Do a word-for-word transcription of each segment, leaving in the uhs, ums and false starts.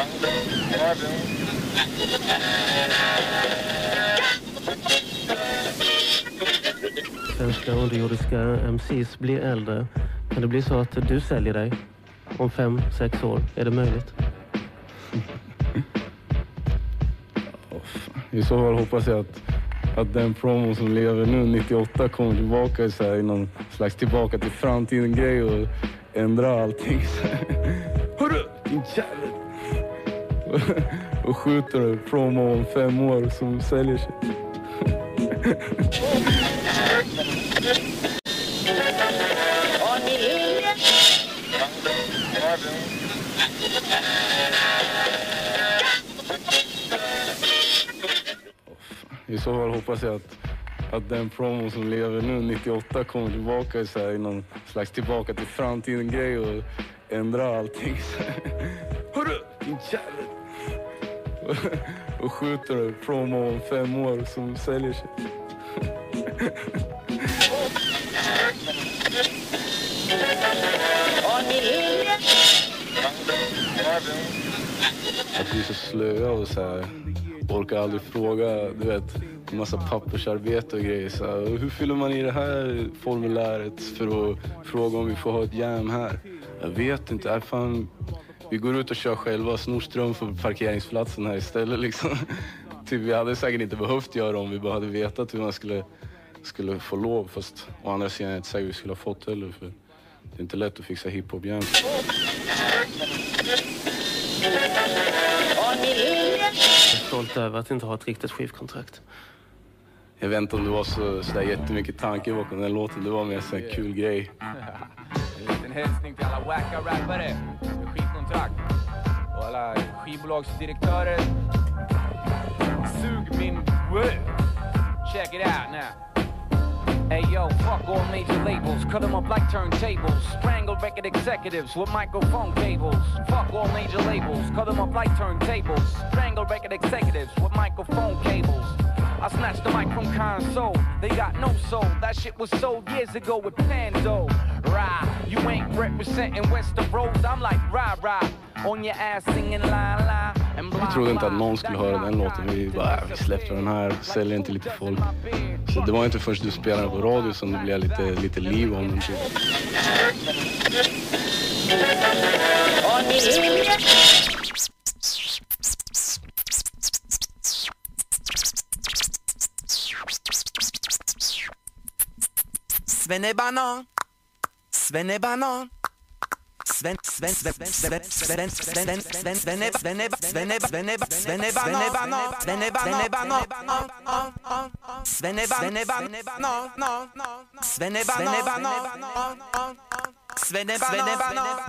Svenska underjordiska M Cs blir äldre. Kan det bli så att du säljer dig om fem, sex år? Är det möjligt? I så fall hoppas jag att, att den promo som lever nu nittioåtta kommer tillbaka så här, i någon slags tillbaka till framtiden grej och ändra allting. Hörru, din jävel! Och skjuter promo om fem år som säljer sig. I så fall hoppas jag att, att den promo som lever nu nittioåtta kommer tillbaka så här, i någon slags tillbaka till framtiden grej och ändra allting. Hörru, din jävel! Och skjuter promo om fem år som säljer sig. Att vi är så slöa och så här, orkar aldrig fråga, du vet, en massa pappersarbete och grejer. Så här, hur fyller man i det här formuläret för att fråga om vi får ha ett jam här? Jag vet inte, är fan, vi går ut och kör själva, snor ström för parkeringsplatsen här istället liksom. Typ, vi hade säkert inte behövt göra om vi bara hade vetat hur man skulle, skulle få lov. Fast å andra sidan är det inte säkert vi skulle ha fått heller, för det är inte lätt att fixa hiphop-jam. Jag är stolt över att inte ha ett riktigt skivkontrakt. Jag vet inte om det var så, så där jättemycket tanke bakom den låten. Det var mer så en kul grej. En liten hälsning till alla wacka rappare med skivkontrakt. Och alla skivbolagsdirektörer. Sug min word. Check it out now. Hey yo, fuck all major labels, cut them up like turntables. Strangle record executives with microphone cables. Fuck all major labels, cut them up like turntables. Strangle record executives with microphone cables. I snatched the mic from console, they got no soul. That shit was sold years ago with Pando. Rah, you ain't representing Western Roads, I'm like rah rah. On your ass singing la la. Vi trodde inte att någon skulle höra den låten. Vi bara, vi släppte den här, säljer inte lite folk. Så det var inte först du spelade på radio som det blev lite, lite liv om den. Svennebanan, Svennebanan. Sven Sven Sven Sven Sven Sven Sven Sven Svenne Svenne Svenne Svenne Svenne Banan Svenne Banan Svenne Svenne Banan Svenne Banan Svenne Svenne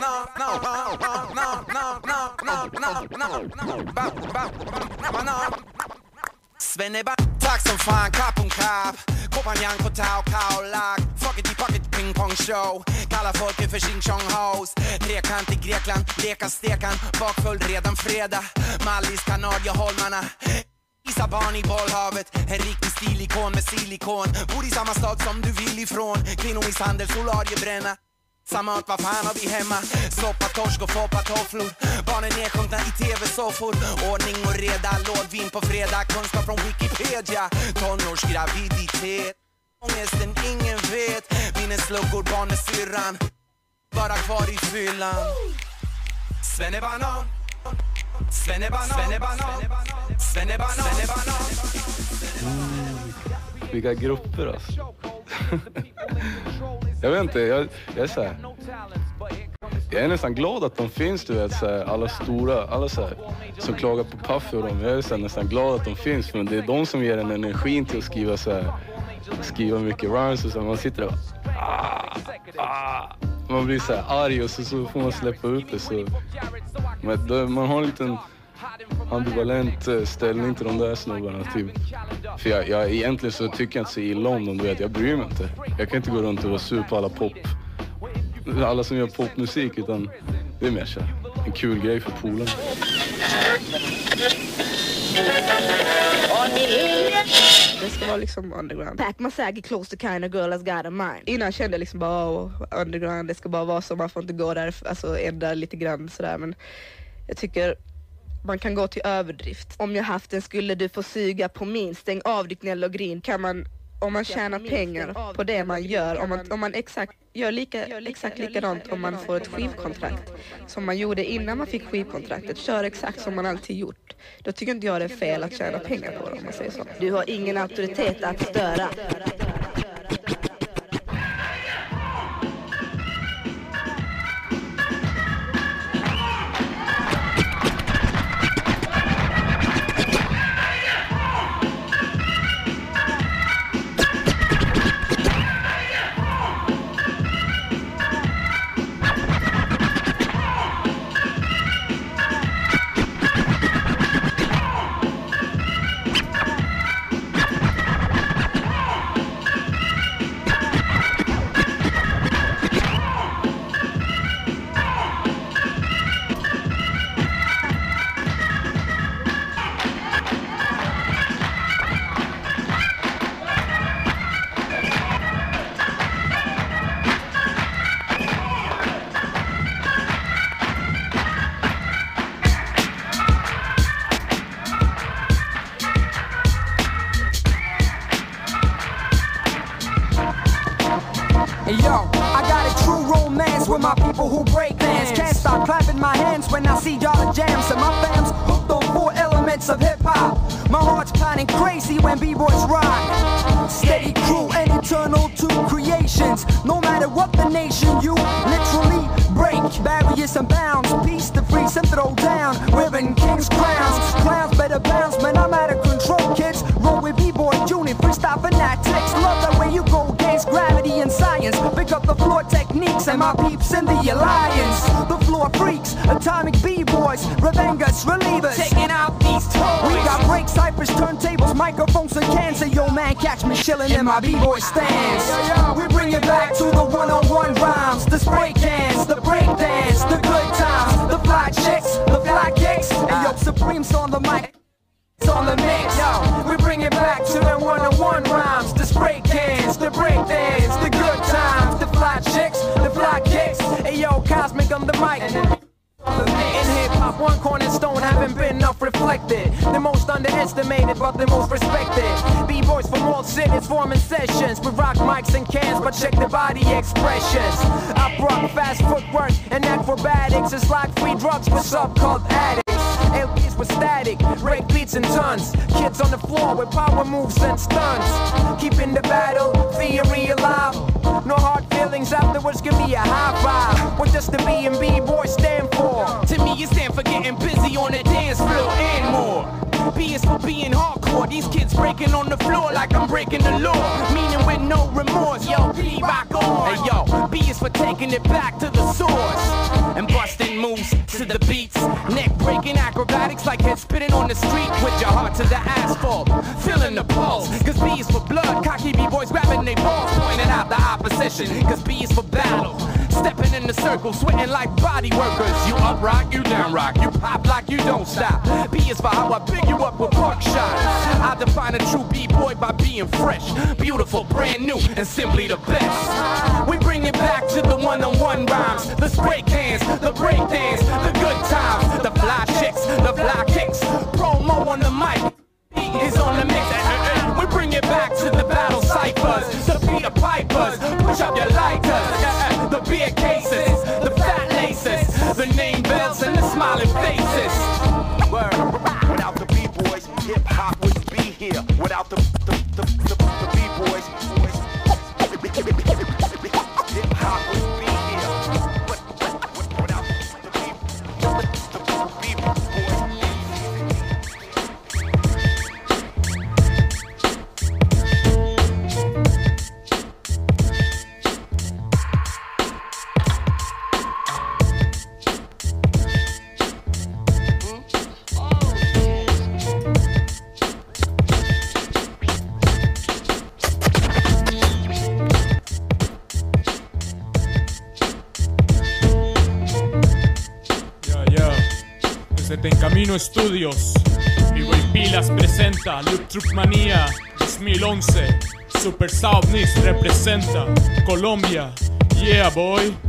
Banan Svenne Banan. Tack som fan, kapp om kapp. Kompanjang på tau, kaulag. Fuck it i pocket ping pong show. Kalla folket för Xing Chong House. Trekant i Grekland, leka stekan. Bakfull redan fredag. Mallis, Kanadja, Holmarna. Isa barn i bollhavet. En riktig stilikon med silikon. Bor i samma stad som du vill ifrån. Kvinnomisshandel, solariebränna. Samma mat, vad fan har vi hemma? Soppa, torsk och foppa tofflor. Barnen nedsjunkna i tv-soffor. Ordning och reda, lådvin på fredag. Kunskap från Wikipedia. Tonårsgraviditet. Ångesten ingen vet. Minnesluckor, barn med syrran. Bara kvar i fyllan. Svennebanan. Svennebanan. Svennebanan. Svennebanan. Svennebanan. Mm, vilka grupper alltså. Jag vet inte, jag, jag är så här. Jag är nästan glad att de finns, du vet, så här, alla stora, alla så här, som klagar på Puffy och dem. Jag är så här, nästan glad att de finns, för det är de som ger en energin till att skriva så här, skriva mycket rhymes och så. Man sitter där och ah, ah. Man blir så här arg och så, så får man släppa ut det. Så man, man har en liten ambivalent ställning till de där snubbarna typ. För jag, jag egentligen så tycker jag inte så illa om dem, du vet, jag bryr mig inte. Jag kan inte gå runt och vara sur på alla pop, alla som gör popmusik, utan det är mer så en kul grej för polen. Det ska vara liksom underground. Pack my saggy close to kind of girl has got a mind. Innan kände jag liksom bara oh, underground, det ska bara vara så, man får inte gå där, alltså ändra lite grann sådär, men jag tycker man kan gå till överdrift. Om jag haft den skulle du få suga på min. Stäng av ditt gnäll och grin. Kan man, om man tjänar pengar på det man gör, om man, om man exakt gör lika, exakt likadant om man får ett skivkontrakt som man gjorde innan man fick skivkontraktet, kör exakt som man alltid gjort, då tycker inte jag det är fel att tjäna pengar på det, om man säger så. Du har ingen auktoritet att störa. Yo, I got a true romance with my people who break dance. Can't stop clapping my hands when I see y'all jams. And my fam's hooked on four elements of hip-hop. My heart's pounding crazy when b-boys rock. Steady crew and eternal two creations. No matter what the nation, you literally break barriers and bounds. Peace to freeze and throw down. Ribbon kings crowns. Clowns better bounce, man, I'm out of control, kids. Roll with b-boy Junior, freestyle fanatics. Love that way you go against gravity and science. Pick up the floor techniques and my peeps in the alliance. The floor freaks, atomic b-boys, revengas, relievers, taking out these toys. We got breaks, cyphers, turntables, microphones and cans. And yo man, catch me chilling in my b-boy stands. We bring it back to the one-on-one rhymes, the spray cans, the break dance, the good times, the fly chicks, the fly kicks. And yo, Supreme's on the mic, it's on the mix. Yo, we bring it back to the one-on-one rhymes, the spray cans, the break dance, the good times, the fly chicks, the fly kicks. Hey yo, Cosmic on the mic. In hip-hop, one cornerstone haven't been enough reflected. The most underestimated, but the most respected. B-boys from all cities forming sessions. We rock mics and cans, but check the body expressions. I rock fast footwork and acrobatics. It's like free drugs with sub-cult addicts. L Ps with static, break beats and tons. Kids on the floor with power moves and stunts. Keeping the battle theory alive. No hard feelings afterwards, give me a high five. What does the B and B boy stand for? To me it stand for getting busy on the dance floor and more. B is for being hardcore. These kids breaking on the floor like I'm breaking the law. Meaning with no remorse, yo, B rock on. Hey yo, B is for taking it back to the source. And busting moves to the beats. Neck breaking acrobatics like head spitting on the street. With your heart to the asphalt, feeling the pulse. Cause B is for blood, cocky B-boys grabbing they balls. Pointing out the opposition, cause B is for battle. Stepping in the circle, sweating like body workers. You up rock, you down rock, you pop like you don't stop. B is for how I pick you up with park shots. I define a true B-boy by being fresh, beautiful, brand new, and simply the best. We bring it back to the one-on-one rhymes, the spray cans, the break dance, the good times, the fly chicks, the fly kicks. Promo on the mic, is on the mix. We bring it back to the battle ciphers, the Peter Pipers, push up your lighters, the beer cases, the fat laces, the name bells and the smiling faces. Word. Without the B-boys, hip-hop wouldn't be here. Without the, the, the, the, the B-boys, hip-hop wouldn't be here. But, but, but without the B-boys, the, the B-boys. En Camino Estudios, B-Boy Pilas presenta Loop Troop Manía dos mil once. Super Southnis representa Colombia, yeah boy.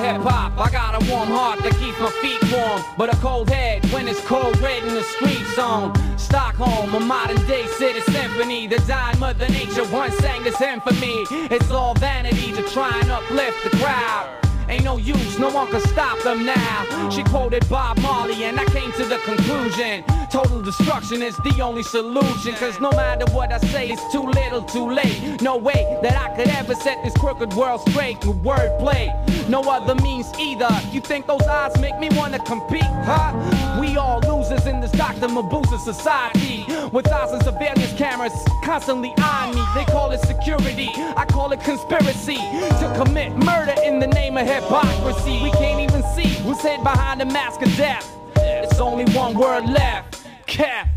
hip hop, I got a warm heart that keeps my feet warm, but a cold head when it's cold red in the street zone. Stockholm, a modern day city symphony. The dying mother nature once sang this hymn for me. It's all vanity to try and uplift the crowd. Ain't no use, no one can stop them now. She quoted Bob Marley and I came to the conclusion, total destruction is the only solution. Cause no matter what I say, it's too little too late. No way that I could ever set this crooked world straight with wordplay. No other means either. You think those odds make me wanna compete, huh? We all losers in this Doctor Mabuse society, with thousands of surveillance cameras constantly on me. They call it security, I call it conspiracy to commit murder in the name of hypocrisy. We can't even see who's hid behind the mask of death. There's only one word left, cap.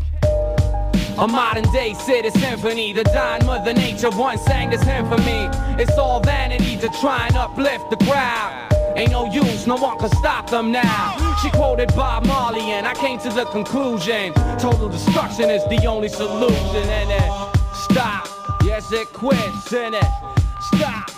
A modern day city symphony. The dying mother nature once sang this hymn for me. It's all vanity to try and uplift the crowd. Ain't no use, no one can stop them now. She quoted Bob Marley and I came to the conclusion, total destruction is the only solution. And it stop, yes it quits, and it stops.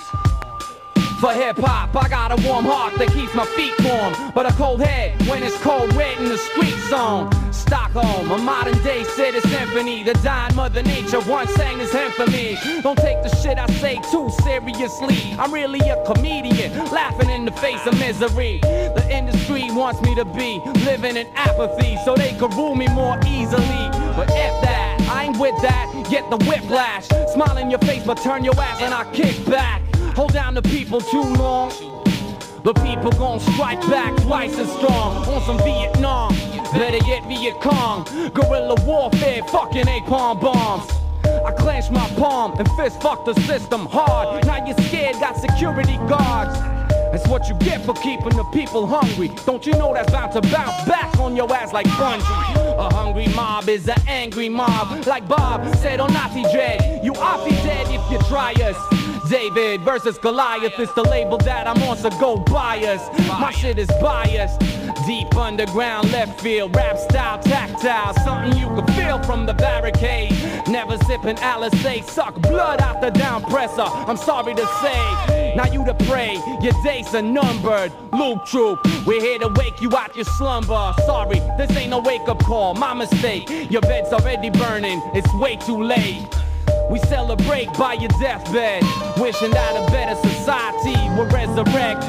For hip-hop, I got a warm heart that keeps my feet warm, but a cold head when it's cold red in the street zone. Stockholm, a modern day city symphony. The dying mother nature once sang this hymn for me. Don't take the shit I say too seriously. I'm really a comedian, laughing in the face of misery. The industry wants me to be living in apathy so they can rule me more easily. But F that, I ain't with that, get the whiplash. Smile in your face but turn your ass and I kick back. Hold down the people too long, the people gon' strike back twice as strong. On some Vietnam, better yet Viet Cong. Guerrilla warfare, fucking napalm bombs. I clench my palm and fist fuck the system hard. Now you're scared, got security guards. That's what you get for keeping the people hungry. Don't you know that's bound to bounce back on your ass like bungee? A hungry mob is an angry mob. Like Bob said on Nazi Dread, you off dead if you try us. David versus Goliath is the label that I'm on, so go buy us. My shit is biased. Deep underground, left field, rap style, tactile. Something you can feel from the barricade. Never sipping Alizé, suck blood out the down presser. I'm sorry to say, now you to pray, your days are numbered. Loop Troop, we're here to wake you out your slumber. Sorry, this ain't no wake-up call, my mistake. Your bed's already burning, it's way too late. We celebrate by your deathbed, wishing that a better society will resurrect.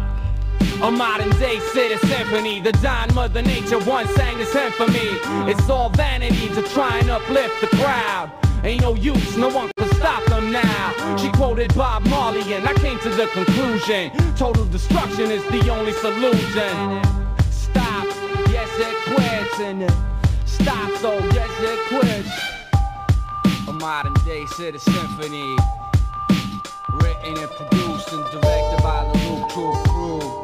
A modern day city symphony. The dying mother nature once sang this hymn for me. It's all vanity to try and uplift the crowd. Ain't no use, no one can stop them now. She quoted Bob Marley and I came to the conclusion, total destruction is the only solution. Stop, yes it quits, and it stops, so yes it quits. A modern day city symphony, written and produced and directed by the Loop Troop crew.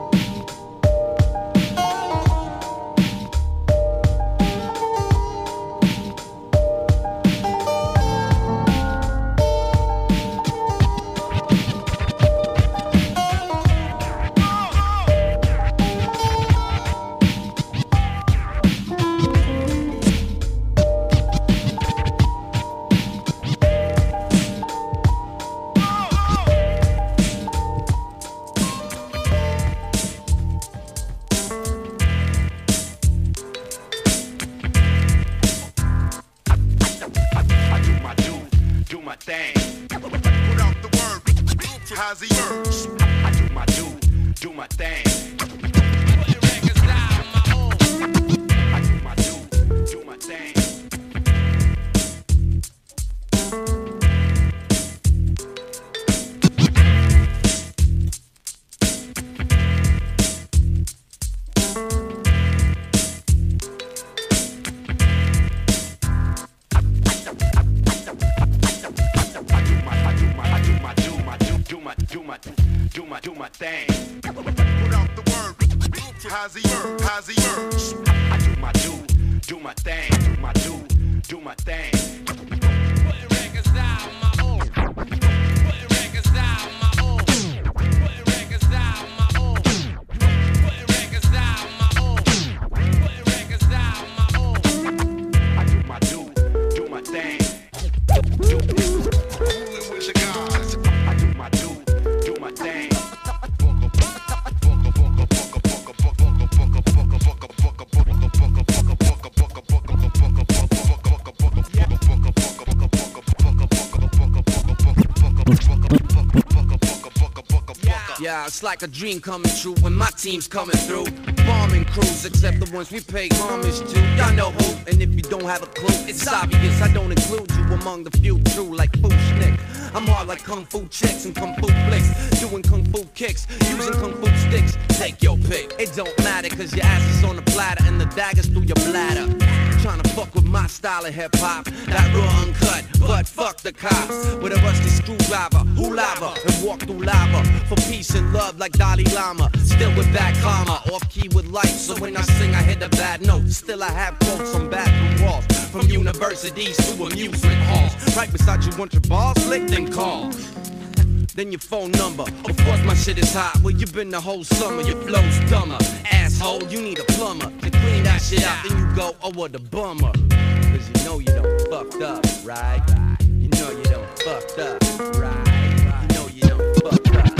yeah, it's like a dream coming true when my team's coming through. Bombing crews, except the ones we pay homage to. Y'all know who, and if you don't have a clue, it's obvious I don't include you among the few true like Fushnik. I'm hard like Kung Fu chicks and Kung Fu flicks, doing Kung Fu kicks, using Kung Fu sticks. Take your pick. It don't matter, cause your ass is on the platter and the daggers through your bladder. Tryna fuck with my style of hip-hop, that raw uncut, but fuck the cops. With a rusty screwdriver, who lava, and walk through lava, for peace and love like Dalai Lama. Still with bad karma, off key with life, so when I sing I hit a bad note. Still I have quotes from bathroom walls, from universities to amusement halls. Right beside you want your balls licked, then call. Then your phone number. Of course my shit is hot. Where you been the whole summer? Your flow's dumber. Asshole, you need a plumber to clean that shit out. Then you go, oh what a bummer. Cause you know you don't fucked up, right? You know you don't fucked up, right? You know you don't fucked up,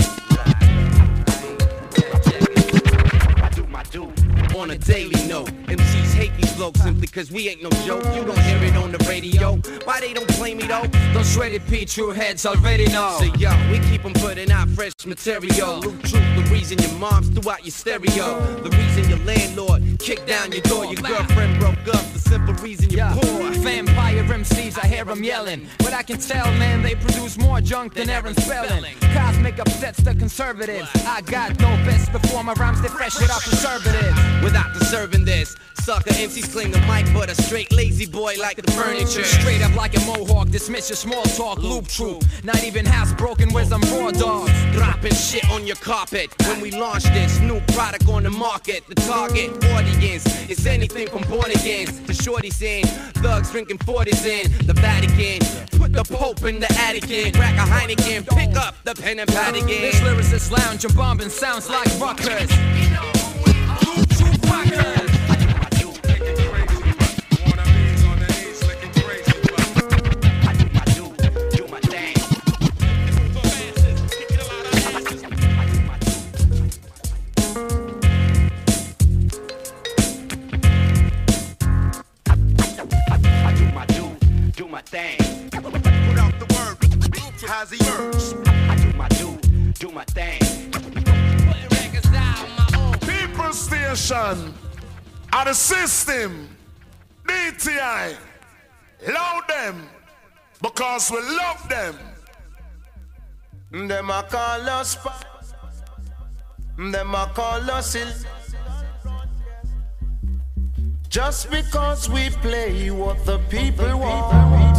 right? I do my do. On a daily note, M Cs hate these blokes simply cause we ain't no joke. You don't hear it on the radio. Why they don't play me though? Those shredded P true heads already know. So yo, we keep them putting out fresh material. Loop truth, the reason your mom's threw out your stereo. The reason your landlord kicked down your door. Your girlfriend broke up, the simple reason you're poor. Vampire M Cs, I hear them yelling. But I can tell, man, they produce more junk than Aaron Spelling. Cosmic upsets the conservatives. I got no best before my rhymes, they fresh without preservatives. Without deserving this, sucker M Cs claim the mic, but a straight lazy boy like the furniture. Straight up like a mohawk, dismiss your small talk, loop troop. Not even housebroken with some raw dogs. Dropping shit on your carpet when we launch this new product on the market. The target audience is anything from born agains to shorties in, thugs drinking forties in the Vatican. Put the Pope in the attic in, crack a Heineken, pick up the pen and pad again. This lyricist lounge and bombing sounds like rockers. Loop troop rockers. Thing. Put out the word, has emerged. I do my do, do my thing. Putting records down my own. People Station, are the system, D T I, love them, because we love them. Them a call us, them a call us ill. Just because we play what the people want.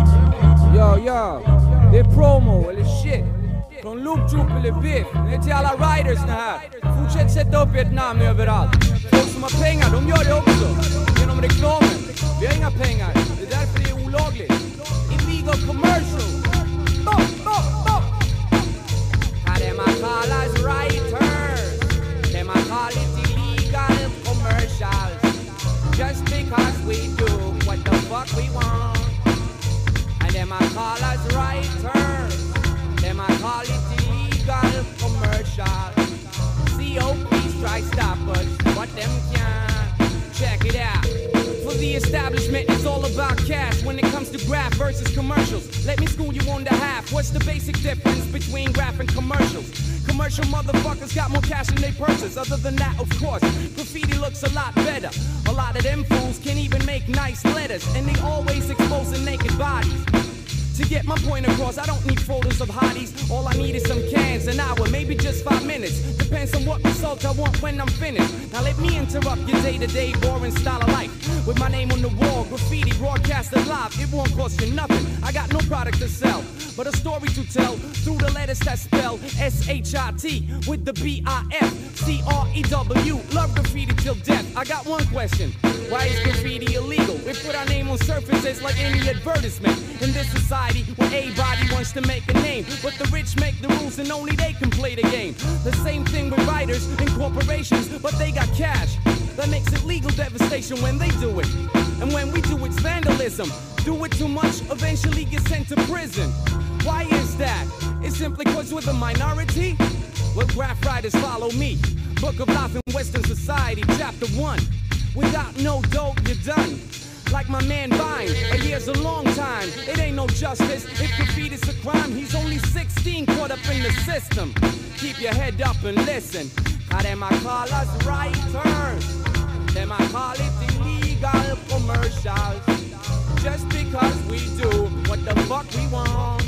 Yo, yo, det är promo eller shit. Från Loop Troop eller Biff. Det är till alla riders det här. Fortsätt sätta upp ert namn överallt. Folk som har pengar, de gör det också. Genom reklamen. Vi har inga pengar. Det är därför det är olagligt. Illegal commercial. Stop, stop, stop. Här är man kallas writers. Det man kallas illegal commercials. Just because we do what the fuck we want. And them I call us writers. Them I call it illegal commercial. C O P strike stoppers, but them can't. Check it out. For the establishment, it's all about cash when it comes to graph versus commercials. Let me school you on the half. What's the basic difference between graph and commercials? Commercial motherfuckers got more cash in their purses. Other than that, of course, graffiti looks a lot better. A lot of them fools can even make nice letters, and they always exposing naked bodies. To get my point across, I don't need photos of hotties. All I need is some cans, an hour, maybe just five minutes. Depends on what result I want when I'm finished. Now let me interrupt your day-to-day boring style of life. With my name on the wall, graffiti broadcasted live. It won't cost you nothing. I got no product to sell, but a story to tell through the letters that spell S H I T with the B I F C R E W. Love graffiti till death. I got one question. Why is graffiti illegal? We put our name on surfaces like any advertisement. In this society where everybody wants to make a name, but the rich make the rules and only they can play the game. The same thing with writers and corporations, but they got cash. That makes it legal devastation when they do it. And when we do it's vandalism. Do it too much, eventually get sent to prison. Why is that? It's simply cause we're the minority? Well, graph writers follow me. Book of Life in Western Society, chapter one. Without no dope, you're done. like my man Vine. A year's a long time, it ain't no justice. If defeat is a crime, he's only sixteen, caught up in the system. Keep your head up and listen. How them I call us right turns. Them I call it illegal commercials. Just because we do what the fuck we want.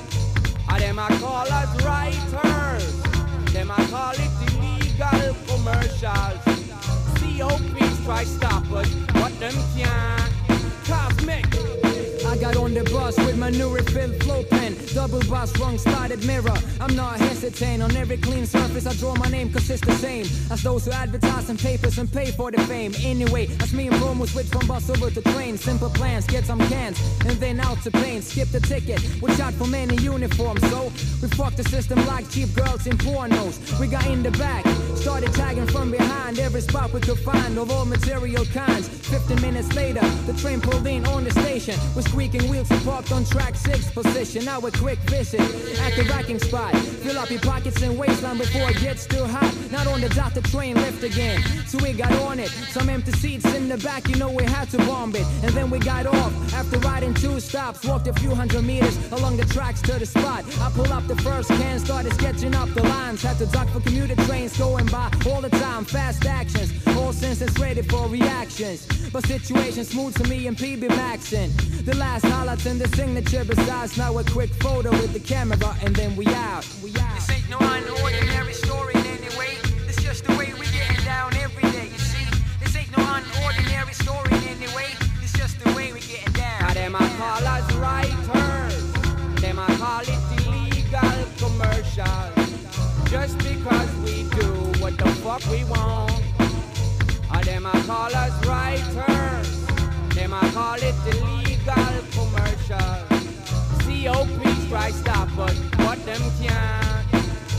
How them I call us right turns. Them I call it illegal commercials. C O Ps try stop us, but them can't. Cosmic. I got on the bus with my new refilled flow pen. Double bus, wrong sided mirror. I'm not hesitating. On every clean surface I draw my name cause it's the same as those who advertise in papers and pay for the fame. Anyway, that's me and Promo switch from bus over to train. Simple plans, get some cans and then out to paint. Skip the ticket, we shot for men in uniform. So we fucked the system like cheap girls in pornos. We got in the back, started tagging from behind. Every spot we could find of all material kinds. Fifteen minutes later, the train pulled in on the station. We're squeaking wheels and parked on track six position. Now a quick visit at the racking spot. Fill up your pockets and waistline before it gets too hot. Not on the dot, the train left again. So we got on it. Some empty seats in the back, you know we had to bomb it. And then we got off after riding two stops. Walked a few hundred meters along the tracks to the spot. I pull up the first can, started sketching up the lines. Had to duck for commuter trains going by all the time. Fast actions, all senses ready for reactions. But situation smooth to me and P B Maxin'. The last highlights in the signature besides now a quick photo with the camera and then we out. We out. This ain't no unordinary story in any way. It's just the way we getting down every day, you see. This ain't no unordinary story in any way. It's just the way we getting down. Now them I call us writers. Them I call it illegal commercials. Just because we do what the fuck we want. Or them I call us writers. Them I call it illegal commercials. C O Ps try stop us, but them can't.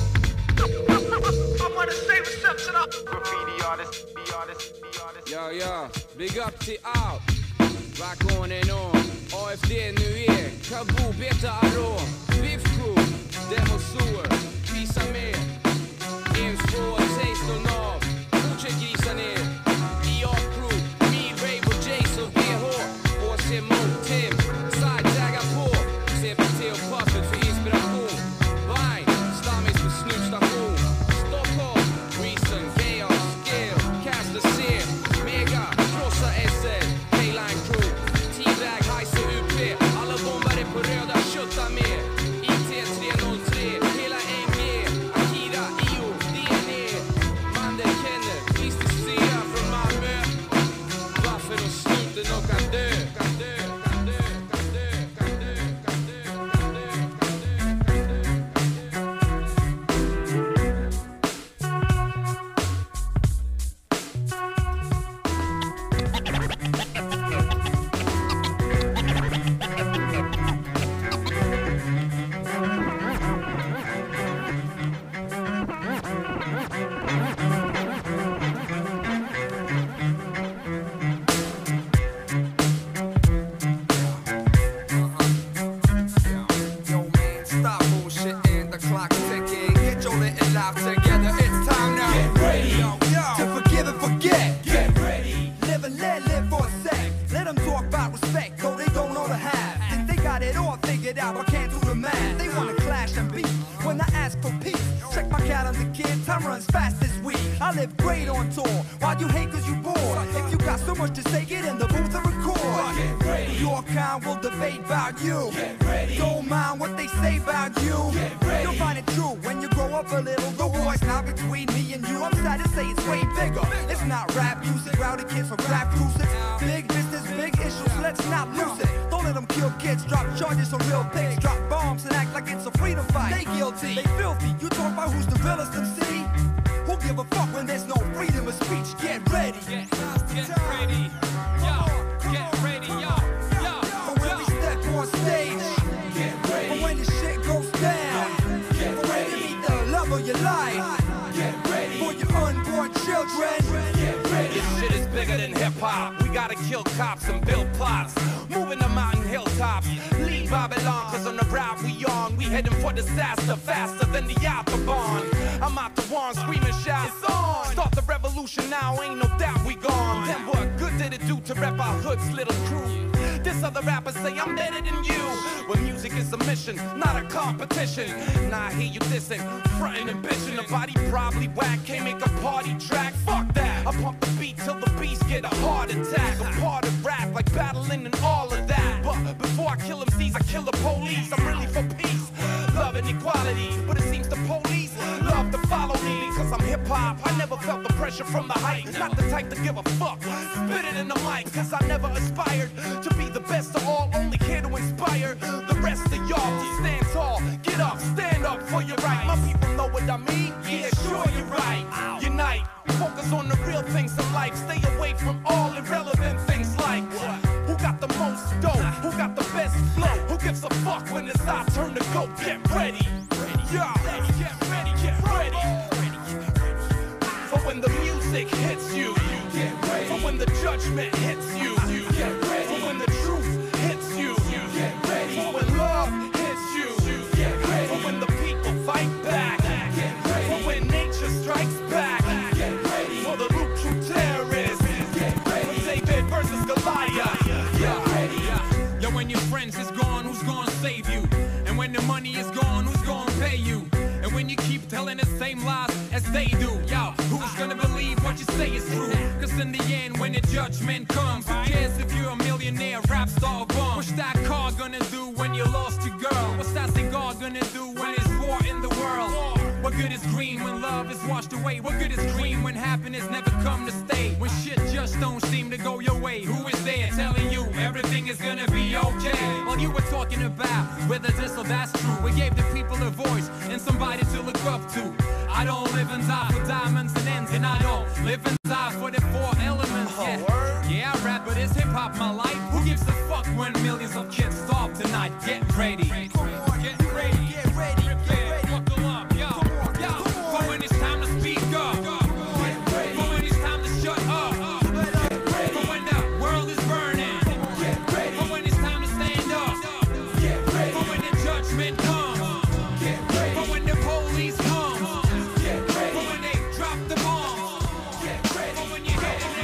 I wanna say what's up to the graffiti artists, the artists, the artists. Yo, yo, big up till out. Rock on and on. A F D nu är Kabu, Beta Aro, Biff Crew, Demo Sewer, visa mer. Ems två, taste och nav. Fortsätt grisa ner. I A Crew, Me, Rave och Jason, V H. H C Mo, Tim, Side, tagga på. C P T och Puffet för inspiration. Vine, Stammis för snustation. Stockholm, Reason, Chaos, Skill, Caster C, Mega, Krossa S L, K-Line Crew, T-Rag, Heise U P. Alla bombare på röda, kötta med. I T tre noll tre, hela M G, Akira, I O, D N E. Mandel, Kenneth, Mister Sia från Malmö. Varför de snuten och kan dö, kan dö, kan dö, kan dö, kan dö, kan dö, kan dö, Yo man, stop bullshitting, the clock's ticking. Get your little life together, it's time now. Get ready, yo, yo, to forgive and forget. Get ready, live and let live for a sec. Let them talk about respect, though they don't know the half. Think they got it all figured out, but can't do the math. They wanna clash and beat when I ask for peace. Check my calendar, kid, time runs fast this week. I live great on tour, while you hate cause you bored. If you got so much to say, get in the booth and record. Get ready, your kind will debate about you. Get ready, don't mind what they say about you. Get ready, you'll find it true when you grow up a little. The war's not between me and you. I'm sad to say it's way bigger. It's not rap music, rowdy kids from rap cruises. Big business, big issues, let's not lose it. Don't let them kill kids, drop charges on real pigs. Drop bombs and act like it's a freedom fight. They guilty, they filthy. You talk about who's the realest M C? Who give a fuck when there's no freedom of speech? Get ready. Get, get ready. Yo, get ready, yo, yo. For when we step on stage, get ready. For when the shit goes down, get for ready. When you meet the love of your life, get ready. For your unborn children, get ready. This shit is bigger than hip hop. We gotta kill cops and build plots. moving the mountain hilltops. Leave Babylon, cause on the route we on, we heading for disaster, faster than the Autobahn. I'm out the one, screaming shout, it's on. Start the revolution now, ain't no doubt we gone. Then what good did it do to rep our hood's little crew? This other rapper say I'm better than you. Well, music is a mission, not a competition. Now I hear you dissing, frontin' and bitching. The body probably whack, can't make a party track. Fuck that, I pump the beat till the beast get a heart attack. A part of rap, like battling and all of that. But before I kill M Cs, I kill the police. I'm really for peace, love and equality. But it seems the police love to follow me. Cause I'm hip-hop, I never felt the pressure from the hype. Not the type to give a fuck, spit it in the mic. Cause I never aspired to be the best of all, only here to inspire the rest of y'all to stand tall. Get up, stand up for your right. My people know what I mean, yeah, sure you're right. Unite, focus on the real things in life. Stay away from all irrelevant things like who got the most dope, who got the best flow, who gives a fuck when it's our turn to go. Get ready, yeah, get ready, get ready. For when the music hits you, get ready. For when the judgment hits you, get ready. For when the truth hits you, get ready. For when love hits you, get ready. For when the people fight back, get ready. For when nature strikes back, get ready. For the Luke True terrorists, get ready. For David versus Goliath, get ready. Yo, when your friends is gone, who's gonna save you? And when the money is gone, who's gonna pay you? And when you keep telling the same lies as they do, yo, who's gonna believe what you say is true? Cause in the end, when the judgment comes, who cares if you're a millionaire, rap star, or bum? What's that car gonna do when you lost your girl? What's that cigar gonna do when there's war in the world? What good is green when love is washed away? What good is green when happiness never come to stay? When shit just don't seem to go your way, who is there telling you everything is gonna be okay? Well, you were talking about whether this or that's true. We gave the people a voice and somebody to look up to. I don't live and die for diamonds and ends, and I don't live and die for the four elements. Yeah, yeah, I rap, but it's hip hop my life. Who gives a fuck when millions of kids starve tonight? Get ready, come on, get ready, get ready, prepare, buckle up, yo, yo. For when it's time to speak up, get ready. For when it's time to shut up, get ready. For when the world is burning, get ready. For when it's time to stand up, get ready. For when the judgment comes, get ready. For when the police come, get ready. For when they drop the bomb, get ready. For when you hit it,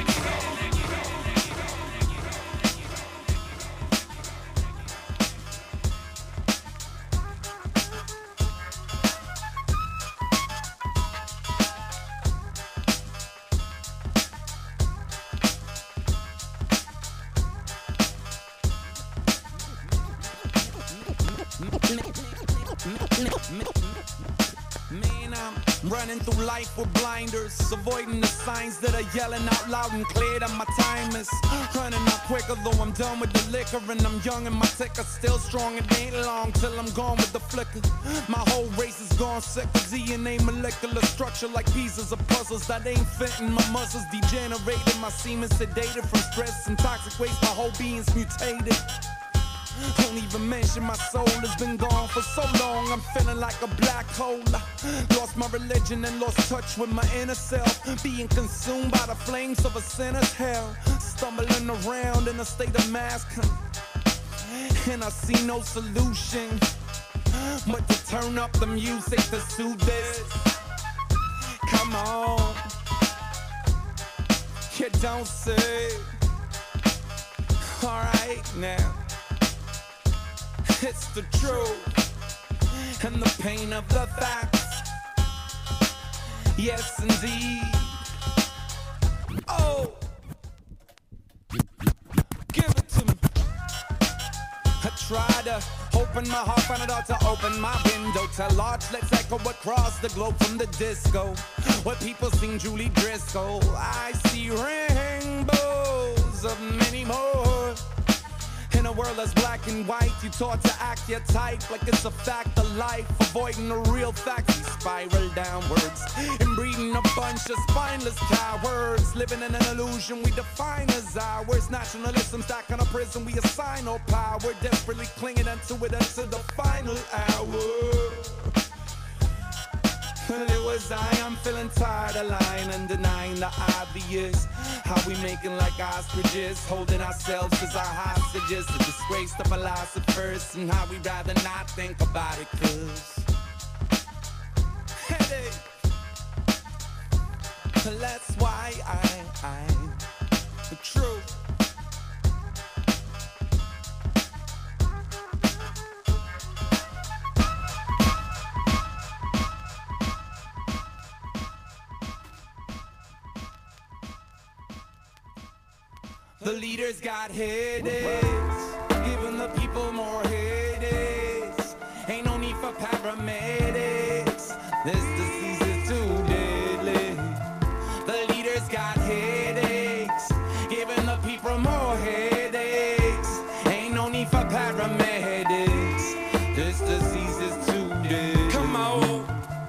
man, I'm running through life with blinders, avoiding the signs that are yelling out loud and clear that my time is running out quicker, though I'm done with the liquor and I'm young and my ticker still strong. It ain't long till I'm gone with the flicker. My whole race is gone sick of D N A molecular structure like pieces of puzzles that ain't fitting. My muscles degenerated, my semen sedated from stress and toxic waste. My whole being's mutated. Don't even mention my soul has been gone for so long. I'm feeling like a black hole. Lost my religion and lost touch with my inner self, being consumed by the flames of a sinner's hell. Stumbling around in a state of mass and I see no solution but to turn up the music to soothe this. Come on, you don't say. Alright now, it's the truth and the pain of the facts. Yes, indeed. Oh, give it to me. I try to open my heart, find it out to open my window. Tell large, let's echo across the globe from the disco where people sing Julie Driscoll. I see rainbows of many more. In a world that's black and white, you taught to act your type like it's a fact of life. Avoiding the real facts, we spiral downwards and breeding a bunch of spineless cowards. Living in an illusion we define as ours. Nationalism stack on a prison we assign no power. Desperately clinging onto it until the final hour. Well, it was I, I'm feeling tired of lying and denying the obvious. How we making like ostriches, holding ourselves as our hostages, a disgrace to philosophers, and how we rather not think about it, cause headache. That's why I, I, the truth. The leaders got headaches, giving the people more headaches. Ain't no need for paramedics. This disease is too deadly. The leaders got headaches, giving the people more headaches. Ain't no need for paramedics. This disease is too deadly. Come on.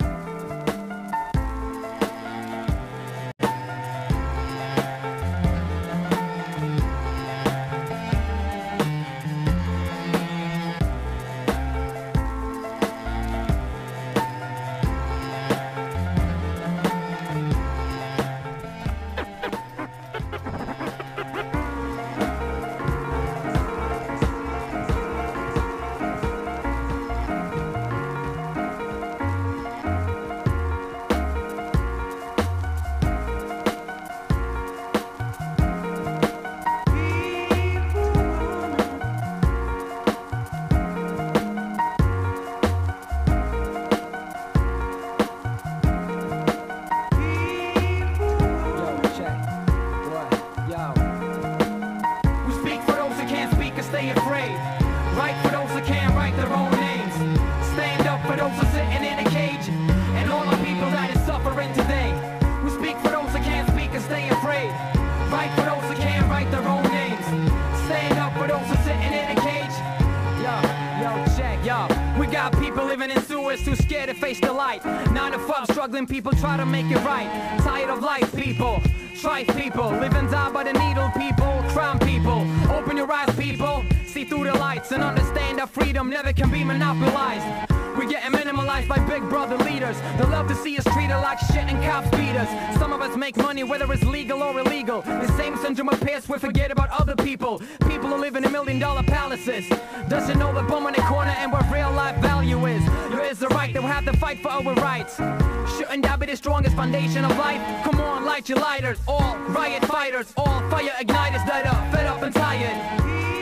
People try to make it right. Tired of life, people. Strife, people. Live and die by the needle, people. Crime, people. Open your eyes, people. See through the lights and understand that freedom never can be monopolized. We're getting minimalized by big brother leaders. They love to see us treated like shit and cops beat us. Some of us make money whether it's legal or illegal. The same syndrome appears, we forget about other people. People who live in a million dollar palaces. Doesn't know the bum in the corner and what real life value is. There is a right that we have to fight for our rights. Shouldn't that be the strongest foundation of life? Come on, light your lighters. All riot fighters, all fire igniters that are fed up and tired.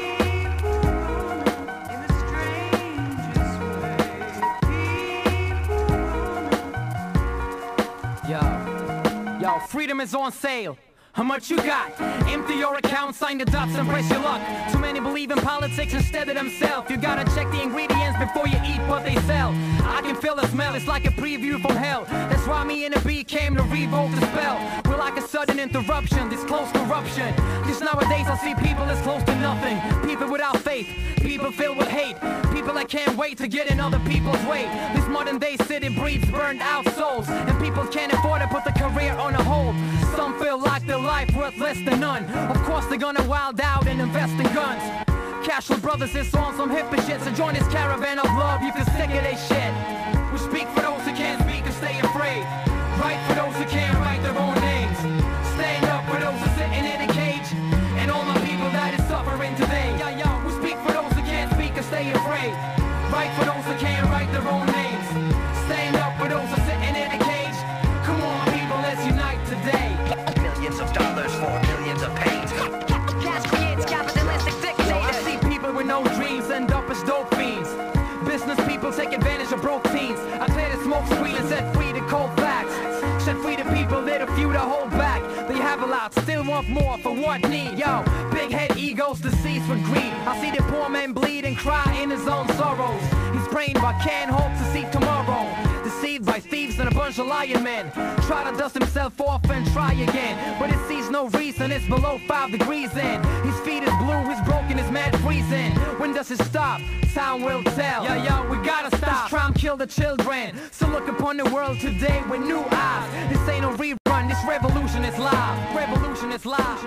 Yo, yo, freedom is on sale. How much you got? Empty your account, sign the dots and press your luck. Too many believe in politics instead of themselves. You gotta check the ingredients before you eat what they sell. I can feel the smell, it's like a preview from hell. That's why me and the B came to revoke the spell. We're like a sudden interruption, this close corruption. Cause nowadays I see people as close to nothing. People without faith, people filled with hate. People that can't wait to get in other people's way. This modern day city breeds burned out souls. And people can't afford to put the career on a hold. Some feel like their life worth less than none. Of course they're gonna wild out and invest in guns. Casual Brothers is on some hippie shit. So join this caravan of love, you can sick of they shit. We speak for those who can't speak and stay afraid. Write for those who can't write their own names. Stand up for those who are sitting in a cage. And all my people that is suffering today. Yeah, yeah. We speak for those who can't speak and stay afraid. Write for those who can't write their own names. Stand up for those who are sitting in a cage. Come on people, let's unite today. Millions of dollars for millions of pains. Cash creates capitalistic dictators. I see people with no dreams end up as dope fiends. Business people take advantage of broke teens. I clear the smoke screen and set free the cold facts. Set free the people, they're the few to hold back. They have a lot, still want more for what need. Yo, big head egos deceased with greed. I see the poor man bleed and cry in his own sorrows. He's praying but can't hope to see tomorrow. Deceived by thieves and a bunch of lying men. Try to dust himself off and try again. But it sees no reason, it's below five degrees in. His feet is blue, he's broken, his mad freezing. When does it stop? Time will tell. Yo, yo, we gotta stop. This crime kill the children. So look upon the world today with new eyes. This ain't no rerun, this revolution is live. Revolution is live.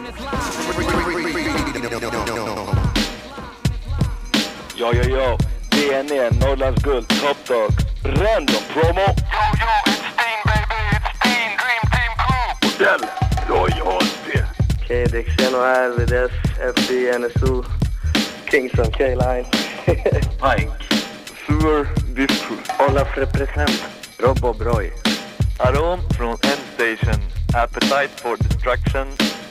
Yo, yo, yo. D N E, Norrlands Guld, Top Dog, Random Promo. Yo, yo, it's Kjell, Roy A S P. K D X N O R, V D S, F B, N S O, Kingston, K-Line. Mike. Sur Disco. Olaf represent. Rob och Broy. Aron från M-Station. Appetite for Destruction.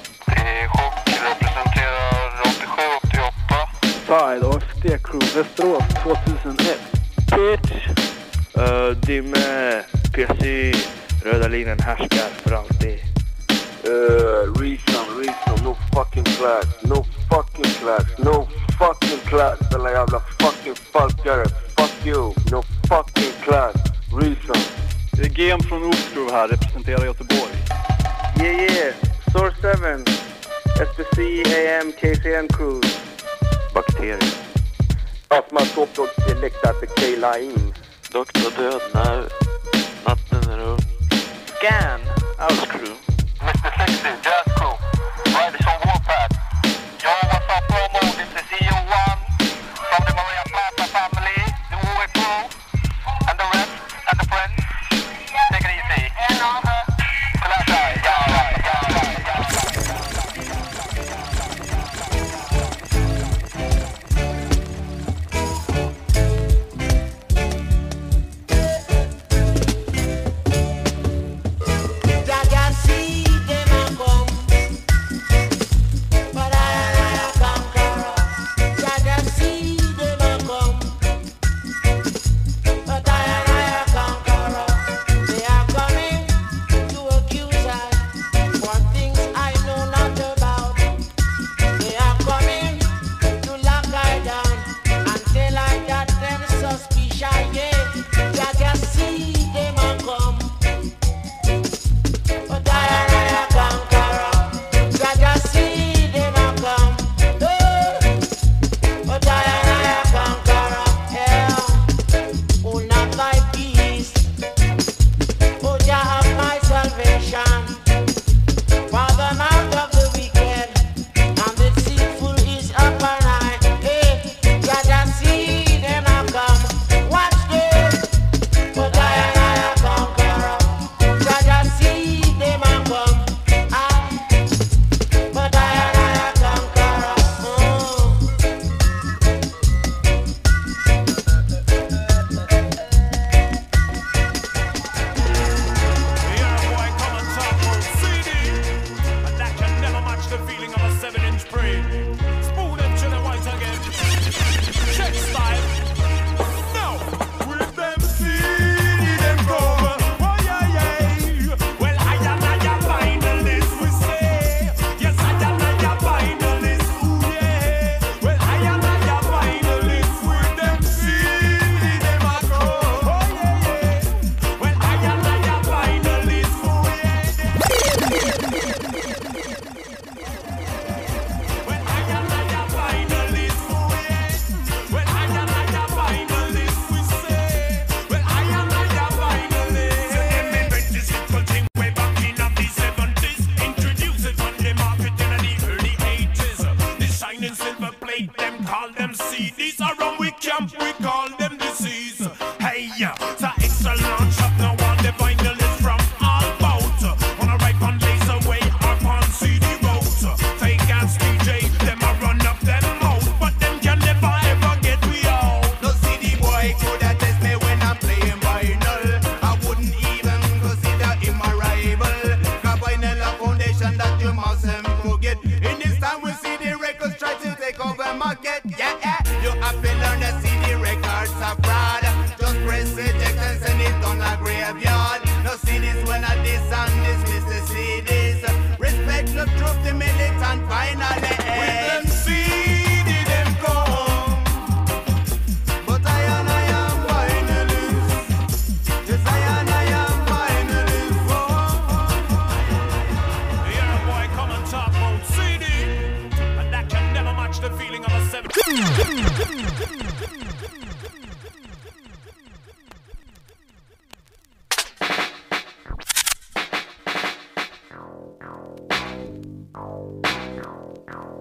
Chock representerar åttiosju åttioåtta. Side och F D Crew, Västerås tvåtusenett. Pitch. Uh, Dimme, P C, Röda linjen härskar för alltid. Uh, reason, reason, no fucking class, no fucking class, no fucking class, alla jävla fucking fuckare, fuck you, no fucking class, reason. Det är G M från Oxgrove här, representerar Göteborg. Yeah yeah, Source seven, S P C, A M, K C N Crew. Bakterier. Asman Topdog Select at the K-Line. Doktor Död när natten är upp. Scan, House Crew. mister sextio, Jazz Crew. Riders on Warpath. Yo, what's up, promo? This is E O one from the Maria Plata family, the O A Crew, and the rest, and the friends. Take it easy. And all the... Class eye. Yeah, right, yeah, right, yeah, right. Now.